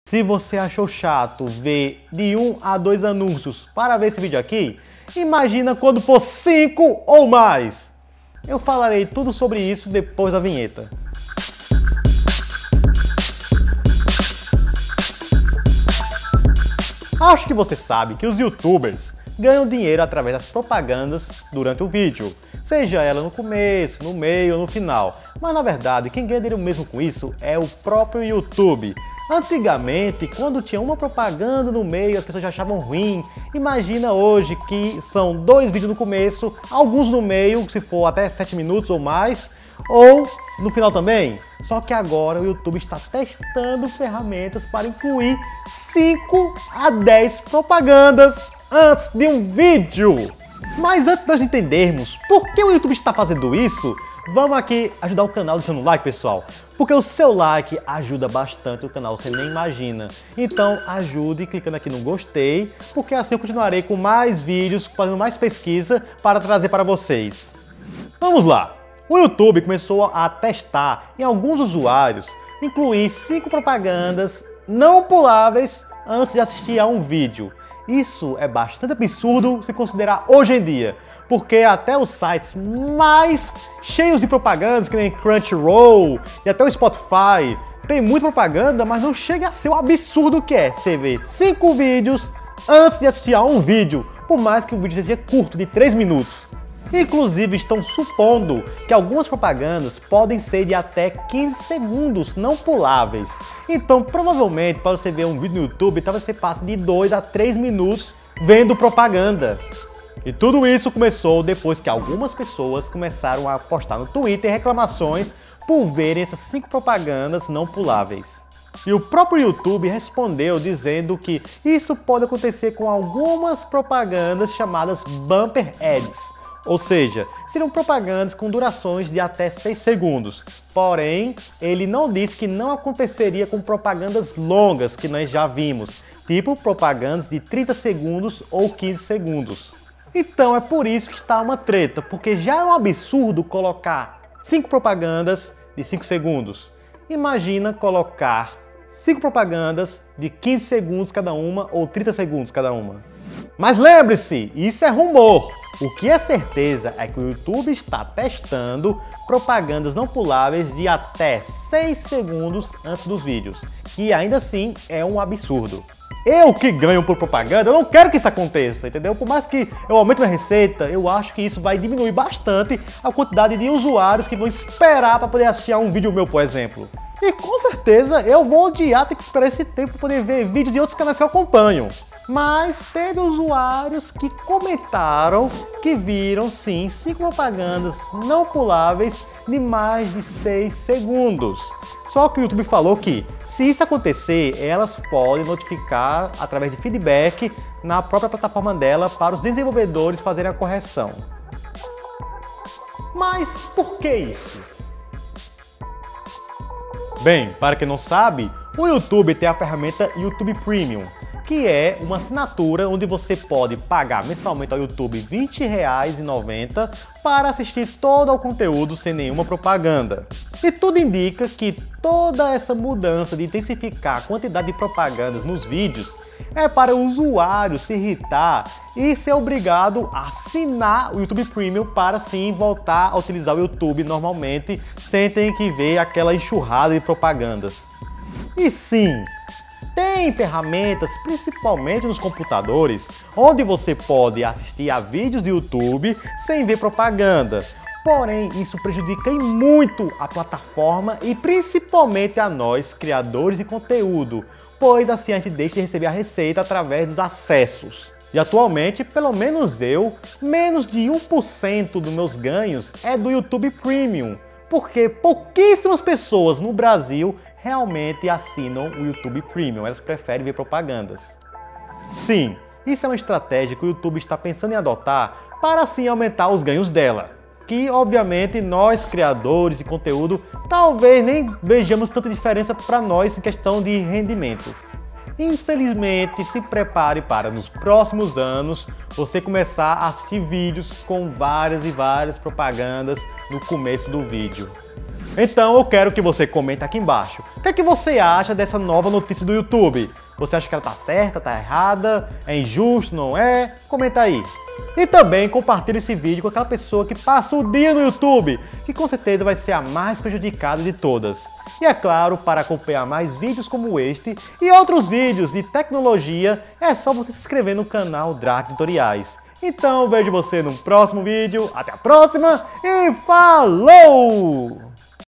Se você achou chato ver de 1 a 2 anúncios para ver esse vídeo aqui, imagina quando for 5 ou mais! Eu falarei tudo sobre isso depois da vinheta. Acho que você sabe que os YouTubers ganham dinheiro através das propagandas durante o vídeo, seja ela no começo, no meio ou no final. Mas na verdade, quem ganha dinheiro mesmo com isso é o próprio YouTube. Antigamente, quando tinha uma propaganda no meio, as pessoas já achavam ruim. Imagina hoje que são 2 vídeos no começo, alguns no meio, se for até 7 minutos ou mais, ou no final também. Só que agora o YouTube está testando ferramentas para incluir 5 a 10 propagandas antes de um vídeo. Mas antes de nós entendermos por que o YouTube está fazendo isso, vamos aqui ajudar o canal deixando um like, pessoal. Porque o seu like ajuda bastante o canal, você nem imagina. Então ajude clicando aqui no gostei, porque assim eu continuarei com mais vídeos, fazendo mais pesquisa para trazer para vocês. Vamos lá! O YouTube começou a testar em alguns usuários incluir 5 propagandas não puláveis antes de assistir a um vídeo. Isso é bastante absurdo se considerar hoje em dia, porque até os sites mais cheios de propagandas, que nem Crunchyroll e até o Spotify, tem muita propaganda, mas não chega a ser o absurdo que é você ver 5 vídeos antes de assistir a um vídeo, por mais que o vídeo seja curto, de 3 minutos. Inclusive estão supondo que algumas propagandas podem ser de até 15 segundos, não puláveis. Então provavelmente para você ver um vídeo no YouTube, talvez você passe de 2 a 3 minutos vendo propaganda. E tudo isso começou depois que algumas pessoas começaram a postar no Twitter reclamações por verem essas 5 propagandas não puláveis. E o próprio YouTube respondeu dizendo que isso pode acontecer com algumas propagandas chamadas Bumper Ads. Ou seja, seriam propagandas com durações de até 6 segundos. Porém, ele não disse que não aconteceria com propagandas longas que nós já vimos, tipo propagandas de 30 segundos ou 15 segundos. Então é por isso que está uma treta, porque já é um absurdo colocar 5 propagandas de 5 segundos. Imagina colocar 5 propagandas de 15 segundos cada uma ou 30 segundos cada uma. Mas lembre-se, isso é rumor. O que é certeza é que o YouTube está testando propagandas não puláveis de até 6 segundos antes dos vídeos, que ainda assim é um absurdo. Eu que ganho por propaganda, eu não quero que isso aconteça, entendeu? Por mais que eu aumente minha receita, eu acho que isso vai diminuir bastante a quantidade de usuários que vão esperar para poder assistir a um vídeo meu, por exemplo. E com certeza eu vou odiar ter que esperar esse tempo para poder ver vídeos de outros canais que eu acompanho. Mas teve usuários que comentaram que viram sim 5 propagandas não puláveis de mais de 6 segundos. Só que o YouTube falou que se isso acontecer, elas podem notificar através de feedback na própria plataforma dela para os desenvolvedores fazerem a correção. Mas por que isso? Bem, para quem não sabe, o YouTube tem a ferramenta YouTube Premium, que é uma assinatura onde você pode pagar mensalmente ao YouTube R$ 20,90 para assistir todo o conteúdo sem nenhuma propaganda. E tudo indica que toda essa mudança de intensificar a quantidade de propagandas nos vídeos é para o usuário se irritar e ser obrigado a assinar o YouTube Premium para sim voltar a utilizar o YouTube normalmente, sem ter que ver aquela enxurrada de propagandas. E sim, tem ferramentas, principalmente nos computadores, onde você pode assistir a vídeos do YouTube sem ver propaganda. Porém, isso prejudica muito a plataforma e principalmente a nós, criadores de conteúdo, pois assim a gente deixa de receber a receita através dos acessos. E atualmente, pelo menos eu, menos de 1% dos meus ganhos é do YouTube Premium, porque pouquíssimas pessoas no Brasil realmente assinam o YouTube Premium, elas preferem ver propagandas. Sim, isso é uma estratégia que o YouTube está pensando em adotar para assim aumentar os ganhos dela, que obviamente nós criadores de conteúdo talvez nem vejamos tanta diferença para nós em questão de rendimento. Infelizmente, se prepare para nos próximos anos você começar a assistir vídeos com várias e várias propagandas no começo do vídeo. Então eu quero que você comente aqui embaixo. O que é que você acha dessa nova notícia do YouTube? Você acha que ela tá certa, tá errada? É injusto, não é? Comenta aí. E também compartilhe esse vídeo com aquela pessoa que passa o dia no YouTube, que com certeza vai ser a mais prejudicada de todas. E é claro, para acompanhar mais vídeos como este e outros vídeos de tecnologia, é só você se inscrever no canal Draco Tutoriais. Então vejo você no próximo vídeo, até a próxima e falou!